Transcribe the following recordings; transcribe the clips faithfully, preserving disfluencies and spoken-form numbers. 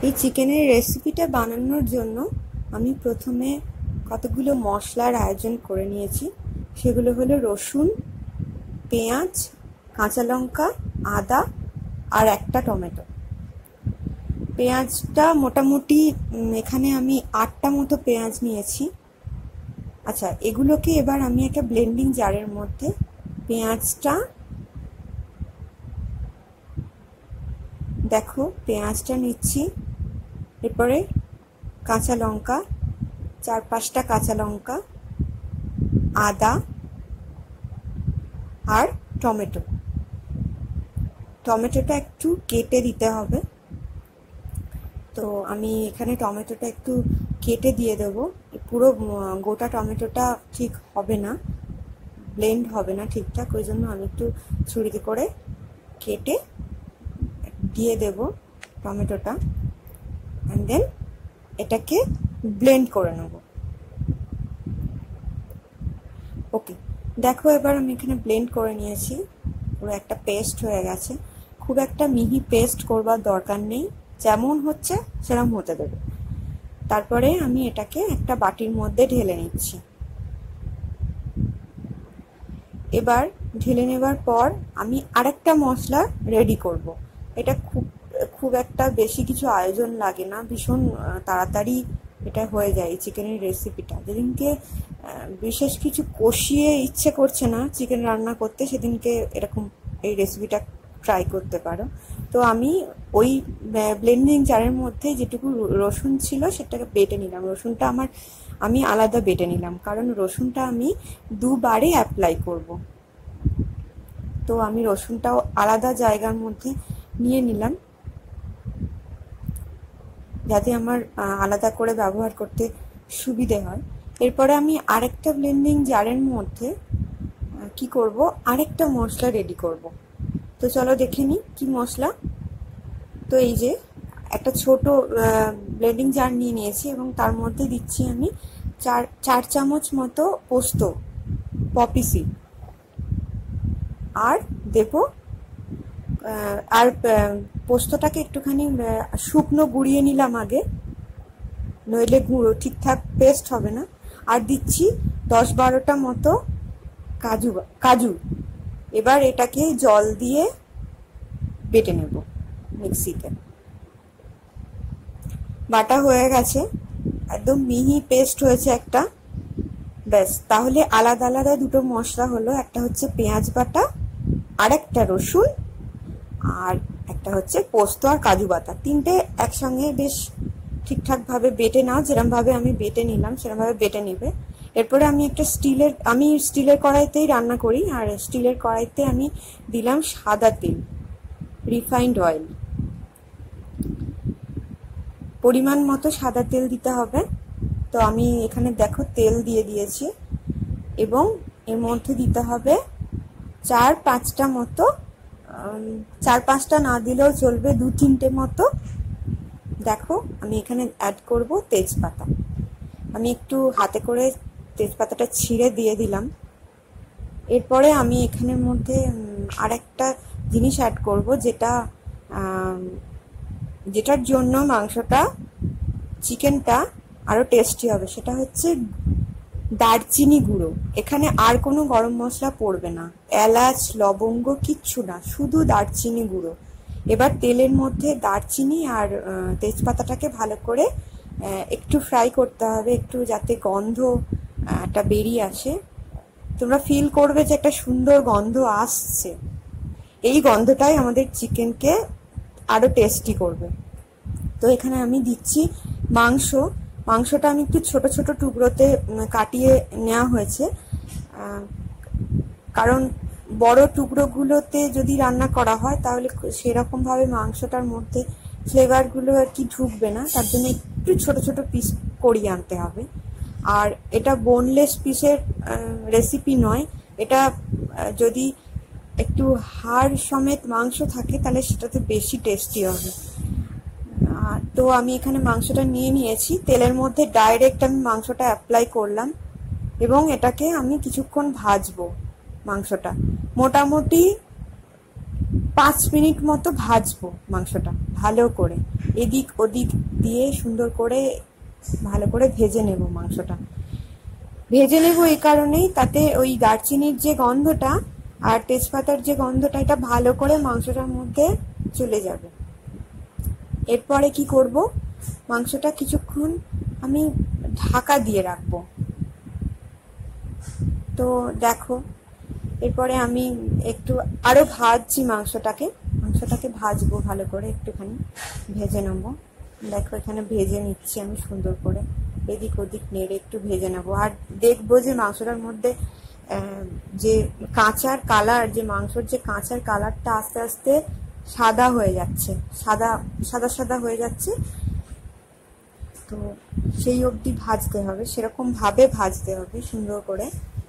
এই চিকেনের রেসিপিটা বানানোর জন্য আমি প্রথমে কতগুলো মশলার আয়োজন করে নিয়েছি। সেগুলো হলো রসুন, পেঁয়াজ, কাঁচা লঙ্কা, আদা আর একটা টমেটো। পেঁয়াজটা মোটামুটি এখানে আমি আটটা মতো পেঁয়াজ নিয়েছি। আচ্ছা, এগুলোকে এবার আমি একটা ব্লেন্ডিং জারের মধ্যে পেঁয়াজটা দেখো পেঁয়াজটা নিচ্ছি, এরপরে কাঁচা লঙ্কা, চার পাঁচটা কাঁচা লঙ্কা, আদা আর টমেটো। টমেটোটা একটু কেটে দিতে হবে, তো আমি এখানে টমেটোটা একটু কেটে দিয়ে দেবো। পুরো গোটা টমেটোটা ঠিক হবে না, ব্লেন্ড হবে না ঠিকঠাক, ওই জন্য আমি একটু ছুরিতে করে কেটে দিয়ে দেব টমেটোটা, অ্যান্ড দেন এটাকে ব্লেন্ড করে নেব। ওকে, দেখো এবার আমি এখানে ব্লেন্ড করে নিয়েছি, পুরো একটা পেস্ট হয়ে গেছে। খুব একটা মিহি পেস্ট করবার দরকার নেই, যেমন হচ্ছে সেরকম হতে দেবে। তারপরে আমি এটাকে একটা বাটির মধ্যে ঢেলে নিচ্ছি। এবার ঢেলে নেবার পর আমি আরেকটা মশলা রেডি করব। এটা খুব খুব একটা বেশি কিছু আয়োজন লাগে না, ভীষণ তাড়াতাড়ি এটা হয়ে যায় চিকেনের রেসিপিটা। যেদিনকে বিশেষ কিছু কষিয়ে ইচ্ছে করছে না চিকেন রান্না করতে, সেদিনকে এরকম এই রেসিপিটা ট্রাই করতে পারো। তো আমি ওই ব্লেন্ডিং জারের মধ্যে যেটুকু রসুন ছিল সেটাকে বেটে নিলাম। রসুনটা আমার আমি আলাদা বেটে নিলাম, কারণ রসুনটা আমি দুবারে অ্যাপ্লাই করব। তো আমি রসুনটাও আলাদা জায়গার মধ্যে নিয়ে নিলাম, যাতে আমার আলাদা করে ব্যবহার করতে সুবিধে হয়। এরপরে আমি আরেকটা ব্লেন্ডিং জারের মধ্যে কি করব, আরেকটা মশলা রেডি করব। তো চলো দেখে নিই কি মশলা। তো এই যে একটা ছোট ব্লেন্ডিং জার নিয়ে নিয়েছি এবং তার মধ্যে দিচ্ছি আমি চার চার চামচ মতো পোস্ত, পপি সিড, আর দেব আর পোস্তটাকে একটুখানি শুকনো গুঁড়িয়ে নিলাম আগে, নইলে গুঁড়ো ঠিকঠাক পেস্ট হবে না। আর দিচ্ছি দশ বারোটা মতো কাজু কাজু এবার এটাকে জল দিয়ে বেটে নেব মিক্সিতে। বাটা হয়ে গেছে, একদম মিহি পেস্ট হয়েছে একটা। ব্যাস, তাহলে আলাদা আলাদা দুটো মশলা হলো, একটা হচ্ছে পেঁয়াজ বাটা, আর একটা রসুন, আর একটা হচ্ছে পোস্ত আর কাজু বাটা। তিনটে একসঙ্গে বেশ ঠিকঠাক ভাবে বেটে নাও, যেরকম ভাবে আমি বেটে নিলাম সেরকম ভাবে বেটে নিবে। এরপরে আমি একটা স্টিলের আমি স্টিলের কড়াইতেই রান্না করি, আর স্টিলের কড়াইতে আমি দিলাম সাদা তেল, রিফাইন্ড অয়েল। পরিমাণ মতো সাদা তেল দিতে হবে। তো আমি এখানে দেখো তেল দিয়ে দিয়েছি, এবং এর মধ্যে দিতে হবে চার পাঁচটা মতো, চার পাঁচটা না দিলেও চলবে, দু তিনটে মতো। দেখো আমি এখানে অ্যাড করব তেজপাতা। আমি একটু হাতে করে তেজপাতাটা ছিঁড়ে দিয়ে দিলাম। এরপরে আমি এখানের মধ্যে আরেকটা জিনিস অ্যাড করব, যেটা যেটার জন্য মাংসটা, চিকেনটা আরো টেস্টি হবে। সেটা হচ্ছে দারচিনি গুঁড়ো। এখানে আর কোনো গরম মশলা পড়বে না, এলাচ লবঙ্গ কিচ্ছু না, শুধু দারচিনি গুঁড়ো। এবার তেলের মধ্যে দারচিনি আর তেজপাতাটাকে ভালো করে একটু ফ্রাই করতে হবে, একটু যাতে গন্ধটা বেরিয়ে আসে। তোমরা ফিল করবে যে একটা সুন্দর গন্ধ আসছে, এই গন্ধটাই আমাদের চিকেনকে আরো টেস্টি করবে। তো এখানে আমি দিচ্ছি মাংস। মাংসটা আমি একটু ছোট ছোট টুকরোতে কাটিয়ে নেওয়া হয়েছে, কারণ বড় টুকরোগুলোতে যদি রান্না করা হয় তাহলে সেরকম ভাবে মাংসটার মধ্যে ফ্লেভারগুলো আর কি ঢুকবে না, তার জন্য একটু ছোট ছোট পিস করিয়ে আনতে হবে। আর এটা বোনলেস পিসের রেসিপি নয়, এটা যদি একটু হাড় সমেত মাংস থাকে তাহলে সেটাতে বেশি টেস্টি হবে। তো আমি এখানে মাংসটা নিয়ে নিয়েছি, তেলের মধ্যে ডাইরেক্ট আমি মাংসটা অ্যাপ্লাই করলাম, এবং এটাকে আমি কিছুক্ষণ ভাজবো। মাংসটা মোটামুটি পাঁচ মিনিট মতো ভাজবো মাংসটা ভালো করে, এদিক ওদিক দিয়ে সুন্দর করে ভালো করে ভেজে নেব মাংসটা। ভেজে নেব এই কারণেই, তাতে ওই দারচিনির যে গন্ধটা আর তেজপাতার যে গন্ধটা এটা ভালো করে মাংসটার মধ্যে চলে যাবে। এরপরে কি করব, মাংসটা কিছুক্ষণ আমি ঢাকা দিয়ে রাখবো। তো দেখো এরপরে আমি একটু আরো ভাজছি মাংসটাকে, মাংসটাকে ভাজবো ভালো করে, একটুখানি ভেজে নেবো। দেখো এখানে ভেজে নিচ্ছি আমি সুন্দর করে, এদিক ওদিক নেড়ে একটু ভেজে নেবো। আর দেখবো যে মাংসটার মধ্যে যে কাঁচার কালার, যে মাংসর যে কাঁচার কালারটা আস্তে আস্তে সাদা হয়ে যাচ্ছে, সাদা সাদা সাদা হয়ে যাচ্ছে। তো সেই অবধি ভাজতে হবে, সেরকম ভাবে ভাজতে হবে সুন্দর করে।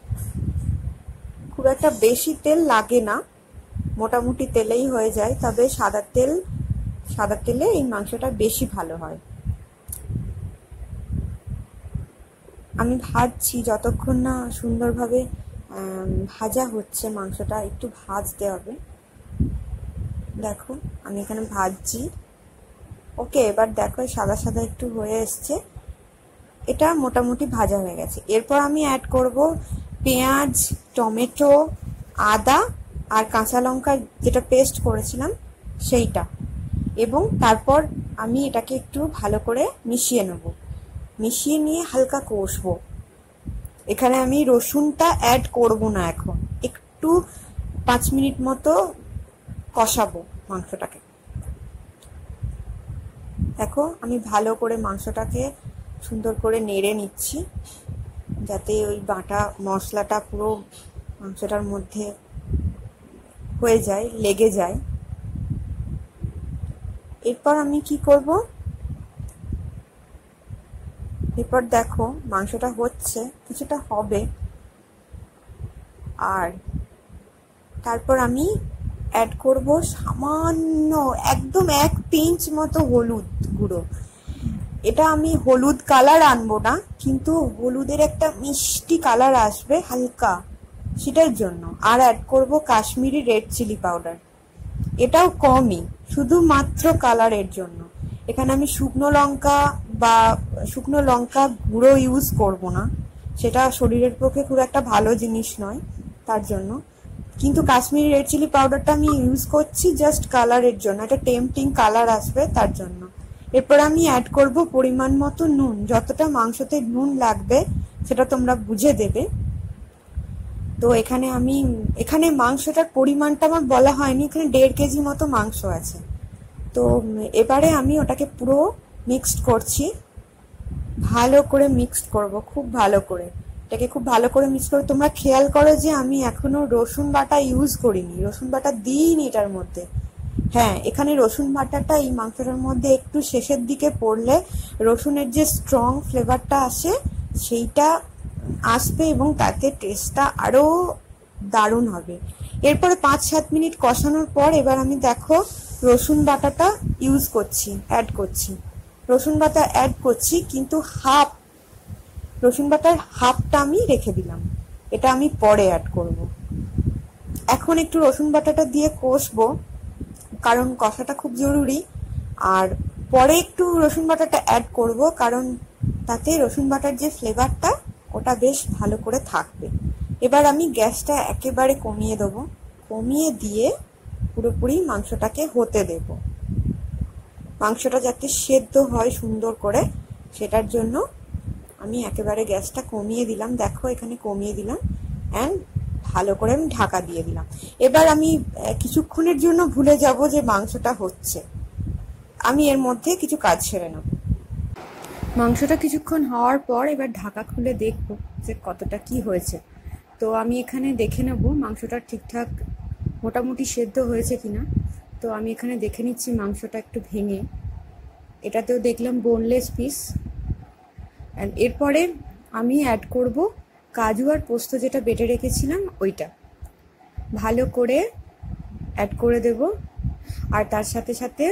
খুব একটা বেশি তেল লাগে না, মোটামুটি তেলেই হয়ে যায়, তবে সাদা তেল সাদা তেলে এই মাংসটা বেশি ভালো হয়। আমি ভাজছি, যতক্ষণ না সুন্দরভাবে ভাজা হচ্ছে মাংসটা একটু ভাজতে হবে। দেখো আমি এখানে ভাজছি। ওকে, এবার দেখো সাদা সাদা একটু হয়ে এসছে, এটা মোটামুটি ভাজা হয়ে গেছে। এরপর আমি অ্যাড করব পেঁয়াজ, টমেটো, আদা আর কাঁচা লঙ্কা যেটা পেস্ট করেছিলাম সেইটা, এবং তারপর আমি এটাকে একটু ভালো করে মিশিয়ে নেব। মিশিয়ে নিয়ে হালকা কষবো। এখানে আমি রসুনটা অ্যাড করব না এখন, একটু পাঁচ মিনিট মতো কষাবো মাংসটাকে। দেখো আমি ভালো করে মাংসটাকে সুন্দর করে নেড়ে নিচ্ছি, যাতে ওই বাটা মশলাটা পুরো মাংসটার মধ্যে হয়ে যায়, লেগে যায়। এরপর আমি কি করব, এরপর দেখো মাংসটা হচ্ছে, কিছুটা হবে, আর তারপর আমি অ্যাড করব সামান্য একদম এক পিঞ্চ মতো হলুদ গুঁড়ো। এটা আমি হলুদ কালার আনবো না, কিন্তু হলুদের একটা মিষ্টি কালার আসবে হালকা, সেটার জন্য। আর অ্যাড করব কাশ্মীরি রেড চিলি পাউডার, এটাও কমই, শুধুমাত্র কালারের জন্য। এখানে আমি শুকনো লঙ্কা বা শুকনো লঙ্কা গুঁড়ো ইউজ করব না, সেটা শরীরের পক্ষে খুব একটা ভালো জিনিস নয়, তার জন্য। কিন্তু কাশ্মীরি রেড চিলি পাউডারটা আমি ইউজ করছি জাস্ট কালারের জন্য, একটা টেম্পটিং কালার আসবে তার জন্য। এরপর আমি অ্যাড করব পরিমাণ মতো নুন, যতটা মাংসতে নুন লাগবে সেটা তোমরা বুঝে দেবে। তো এখানে আমি এখানে মাংসটার পরিমাণটা আমার বলা হয়নি, এখানে দেড় কেজি মতো মাংস আছে। তো এবারে আমি ওটাকে পুরো মিক্সড করছি, ভালো করে মিক্সড করব, খুব ভালো করে এটাকে খুব ভালো করে মিক্স করে। তোমরা খেয়াল করো যে আমি এখনো রসুন বাটা ইউজ করিনি, রসুন বাটা দিইনি এটার মধ্যে। হ্যাঁ, এখানে রসুন বাটাটা এই মাংসটার মধ্যে একটু শেষের দিকে পড়লে রসুনের যে স্ট্রং ফ্লেভারটা আসে সেইটা আসবে, এবং তাতে টেস্টটা আরো দারুণ হবে। এরপরে পাঁচ সাত মিনিট কষানোর পর এবার আমি দেখো রসুন বাটাটা ইউজ করছি, অ্যাড করছি, রসুন বাটা অ্যাড করছি, কিন্তু হাফ রসুন বাটার হাফটা আমি রেখে দিলাম, এটা আমি পরে অ্যাড করব। এখন একটু রসুন বাটাটা দিয়ে কষবো, কারণ কষাটা খুব জরুরি। আর পরে একটু রসুন বাটাটা অ্যাড করব, কারণ তাতে রসুন বাটার যে ফ্লেভারটা ওটা বেশ ভালো করে থাকবে। এবার আমি গ্যাসটা একেবারে কমিয়ে দেবো, কমিয়ে দিয়ে পুরোপুরি মাংসটাকে হতে দেব। মাংসটা যাতে সেদ্ধ হয় সুন্দর করে, সেটার জন্য আমি একেবারে গ্যাসটা কমিয়ে দিলাম। দেখো এখানে কমিয়ে দিলাম, অ্যান্ড ভালো করে আমি ঢাকা দিয়ে দিলাম। এবার আমি কিছুক্ষণের জন্য ভুলে যাব যে মাংসটা হচ্ছে, আমি এর মধ্যে কিছু কাজ সেরে নেব। মাংসটা কিছুক্ষণ হওয়ার পর এবার ঢাকা খুলে দেখব যে কতটা কি হয়েছে। তো আমি এখানে দেখে নেব মাংসটা ঠিকঠাক মোটামুটি সেদ্ধ হয়েছে কিনা। তো আমি এখানে দেখে নিচ্ছি মাংসটা একটু ভেঙে, এটাতেও দেখলাম বোনলেস পিস। অ্যান্ড এরপরে আমি অ্যাড করব কাজু আর পোস্ত যেটা বেটে রেখেছিলাম ওইটা, ভালো করে অ্যাড করে দেব। আর তার সাথে সাথে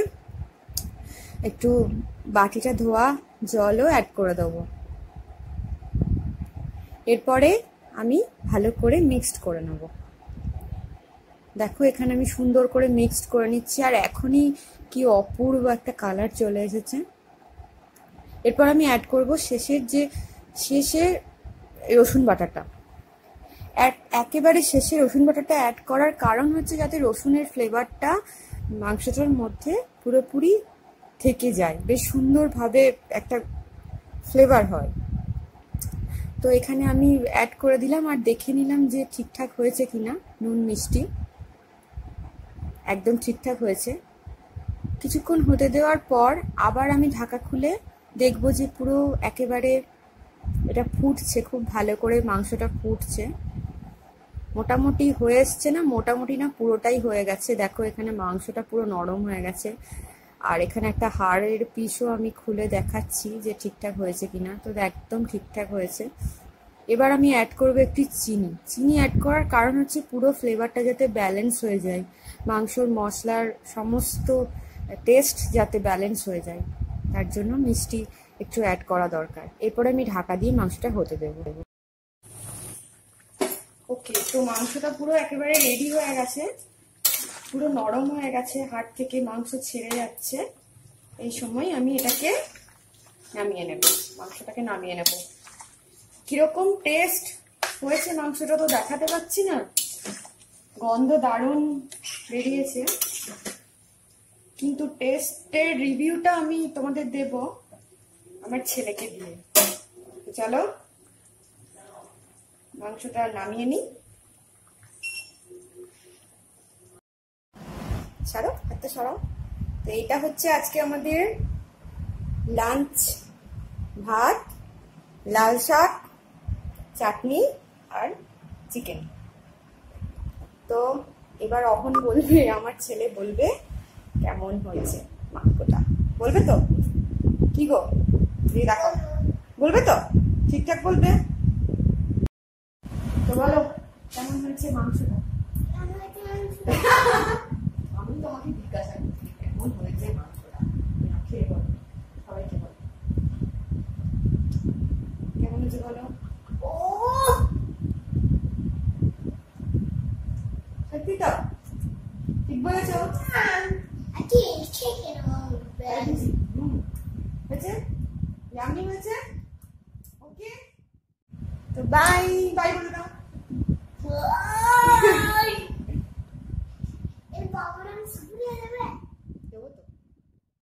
একটু বাটিটা ধোয়া জলও অ্যাড করে দেবো। এরপরে আমি ভালো করে মিক্সড করে নেব। দেখো এখানে আমি সুন্দর করে মিক্সড করে নিচ্ছি, আর এখনই কি অপূর্ব একটা কালার চলে এসেছে। এরপর আমি অ্যাড করব শেষের যে শেষে রসুন বাটাটা। একেবারে শেষে রসুন বাটাটা অ্যাড করার কারণ হচ্ছে যাতে রসুনের ফ্লেভারটা মাংসটার মধ্যে পুরোপুরি থেকে যায়, বেশ সুন্দরভাবে একটা ফ্লেভার হয়। তো এখানে আমি অ্যাড করে দিলাম আর দেখে নিলাম যে ঠিকঠাক হয়েছে কিনা, নুন মিষ্টি একদম ঠিকঠাক হয়েছে। কিছুক্ষণ হতে দেওয়ার পর আবার আমি ঢাকা খুলে দেখবো যে পুরো একেবারে এটা ফুটছে, খুব ভালো করে মাংসটা ফুটছে। মোটামুটি হয়ে এসছে না, মোটামুটি না পুরোটাই হয়ে গেছে। দেখো এখানে মাংসটা পুরো নরম হয়ে গেছে, আর এখানে একটা হাড়ের পিসও আমি খুলে দেখাচ্ছি যে ঠিকঠাক হয়েছে কিনা। তো একদম ঠিকঠাক হয়েছে। এবার আমি অ্যাড করবো একটি চিনি। চিনি অ্যাড করার কারণ হচ্ছে পুরো ফ্লেভারটা যাতে ব্যালেন্স হয়ে যায়, মাংসর মশলার সমস্ত টেস্ট যাতে ব্যালেন্স হয়ে যায়, তার জন্য মিষ্টি একটু অ্যাড করা দরকার। এরপরে আমি ঢাকা দিয়ে মাংসটা হতে দেবো। ওকে, তো মাংসটা পুরো একেবারে রেডি হয়ে গেছে, পুরো নরম হয়ে গেছে, হাড় থেকে মাংস ছেড়ে যাচ্ছে। এই সময় আমি এটাকে নামিয়ে নেব, মাংসটাকে নামিয়ে নেব। কিরকম টেস্ট হয়েছে মাংসটা তো দেখাতে পাচ্ছি না, গন্ধ দারুণ বেরিয়েছে, কিন্তু টেস্টের রিভিউটা আমি তোমাদের দেব আমার ছেলেকে দিয়ে। চলো মাংসটা নামিয়ে নিই। ছাড়ো, একটা সরাও। তো এইটা হচ্ছে আজকে আমাদের লাঞ্চ, ভাত, লাল শাক, চাটনি আর চিকেন। তো এবার অহন বলবে, আমার ছেলে বলবে কেমন হয়েছে মাংসটা, বলবে তো? কি গো, দিয়ে দেখো, বলবে তো? ঠিকঠাক বলবে তো? বলো কেমন হয়েছে মাংসটা। আমি তোমাকে জিজ্ঞাসা করছি কেমন হয়েছে মাংসটা, খেয়ে বলো, সবাইকে বলো কেমন হয়েছে বলো। সত্যি তো? ঠিক বলেছো? হয়েছে, ইয়াম্মি হয়েছে। ওকে, তো বাই বাই বলে দাও।